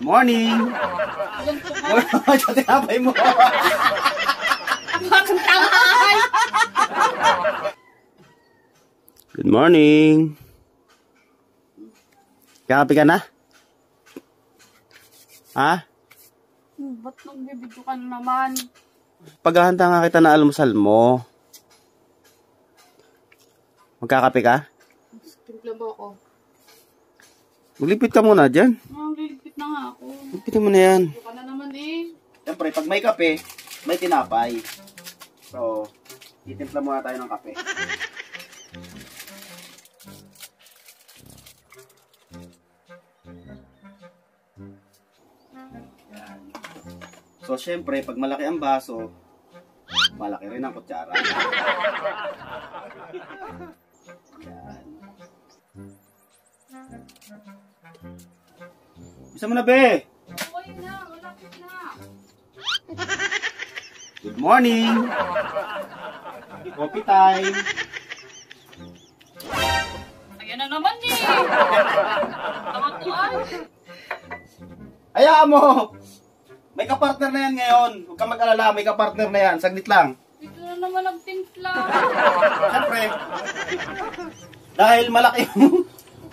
Morning! Sa tinapay mo! Bakit tangay? Good morning! Kakapi ka na? Ha? Ba't nagbibidyo ka na naman? Paghahanda nga kita na almusal mo. Magkakape ka? Timpla ba ako? Maglipit ka muna dyan. Liligpit na nga ako. Lipitin mo na yan. Bidyo ka na naman eh. Siyempre, pag may kape, may tinapay. So, titimpla muna tayo ng kape. So, syempre, pag malaki ang baso, malaki rin ang kutsara. Yan. Bisa mo na, be! Okay na, malapit na. Good morning! Coffee time! Ayan na naman eh. Tama-tuan. Hayaan mo! May kapartner na yan ngayon. Huwag kang mag-alala, may kapartner na yan. Saglit lang. Dito na naman nagtimpla. Siyempre, dahil malaki yung...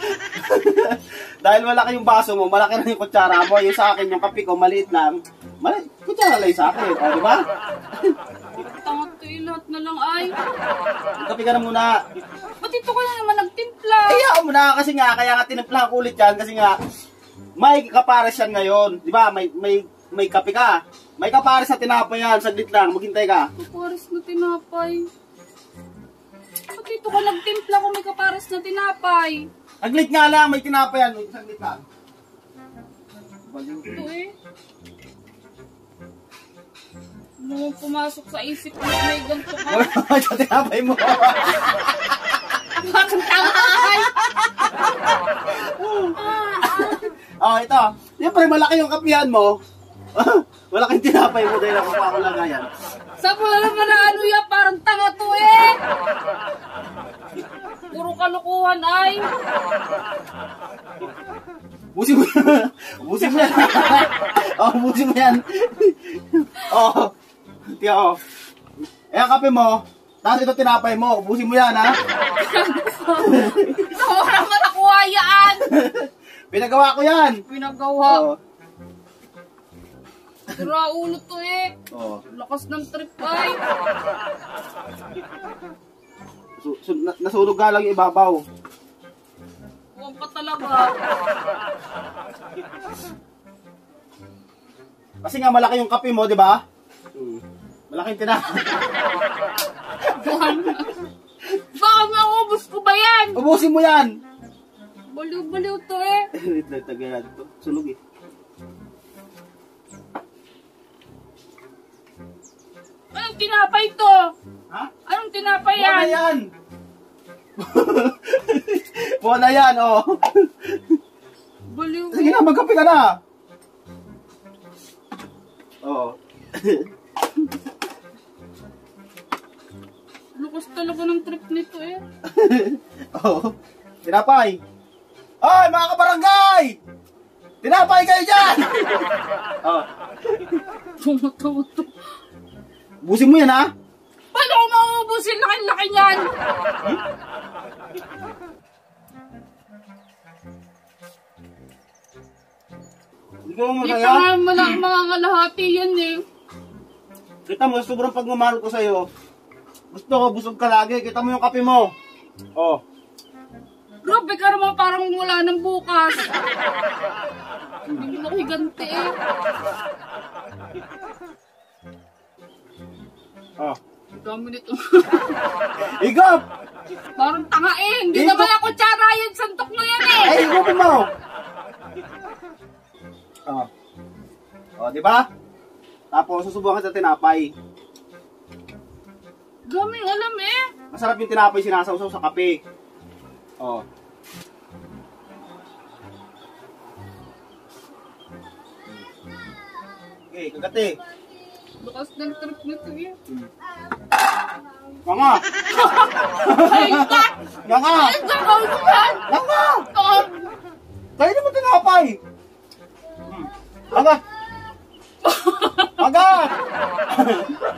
dahil malaki yung baso mo, malaki na yung kutsara mo. Yung sa akin, yung kape ko, maliit lang. Kutsara lang yung sa akin. O, di ba? Tama-to eh, lahat na lang ay. Kape ka na muna. Ba't dito ka na naman nagtimpla? Hayaan mo na, kasi nga, kaya nga tinimplahan ko ulit yan. Kasi nga, may kapares yan ngayon. Di ba? May kape ka. May kapares na tinapay yan. Saglit lang, maghintay ka. Kapares na tinapay. Ba't dito ka nagtimpla kung may kapares na tinapay? Saglit nga lang, may tinapay yan. Saglit lang. Ito eh. Ano pumasok sa isip mo may ganito ka? Sa tinapay mo. Bakit tangay? Oh, ito. Siyempre, malaki yung kapihan mo. Malaking tinapay mo dahil ako pa ako lang yan. Sa mo na naman na ano yan? Parang tanga to eh. Puro kalukuhan ay. Busin mo yan. Busin mo yan. Oh, busin mo yan. Oh. Tiyo, oh. Eh, ang kape mo. Tapos ito tinapay mo. Busin mo yan, ha? Ito naman nakuha yan. Pinagawa ko yan. Pinagawa. Oh. Sira ulo to eh. Oh. Lakas ng trip ay. Nasunog nga lang yung ibabaw. Huwag pa talaga. Kasi nga malaki yung kape mo, di ba? Malaking tinapay. Baka maubos ko ba yan? Ubusin mo yan. Baliw-baliw to eh. Wait lang, tagalan to. Sunog eh. Anong tinapay to? Ha? Anong tinapay Buwan na yan? yan. Buwan na yan, oh. Baliw. Sige na, magkape ka na. Oo. Lukas talaga ng trip nito eh. Oo. Tinapay. Ay, mga kabarangay! Tinapay kayo dyan! Oh. Tumatawa to. Busin mo yan, ha? Paano ko mauubusin? Laki-laki niyan. Hindi ko mo Hindi masaya. pa nga mga kalahati yan eh. Kita mo, sobrang pagmamahal ko sa'yo. Gusto ko, busog ka lagi. Kita mo yung kape mo. Oh. Grabe ka naman parang wala ng bukas. Hindi mo nakiganti eh. Oh. Dami nito. Igop! Parang tanga eh. Hindi Ito- naman ako tsara yan. Santok mo yan eh. Ay, igopin mo! Oh. Oh, di ba? Tapos, susubukan sa tinapay. Daming alam eh. Masarap yung tinapay sinasawsaw sa kape. Oh. Okay, kagati. Bukas ng trip nito eh. Nga! Ay, ka! Nga! Ay, gagawin ko yan! Nga! Ah, Tayo naman tinapay! Aga! Aga!